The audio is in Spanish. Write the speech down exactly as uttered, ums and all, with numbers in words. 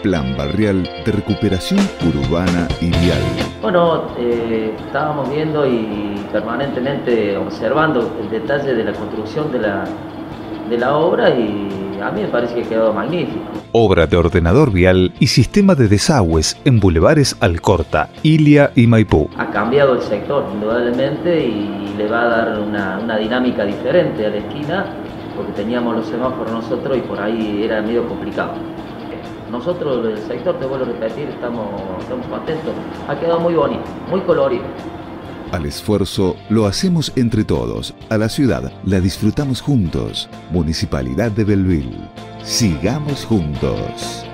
Plan Barrial de Recuperación Urbana y Vial. Bueno, eh, estábamos viendo y permanentemente observando el detalle de la construcción de la, de la obra y a mí me parece que ha quedado magnífico. Obra de ordenador vial y sistema de desagües en bulevares Alcorta, Ilia y Maipú. Ha cambiado el sector indudablemente y le va a dar una, una dinámica diferente a la esquina porque teníamos los semáforos nosotros y por ahí era medio complicado. Nosotros del sector, te vuelvo a repetir, estamos, estamos contentos. Ha quedado muy bonito, muy colorido. Al esfuerzo lo hacemos entre todos. A la ciudad la disfrutamos juntos. Municipalidad de Belville. Sigamos juntos.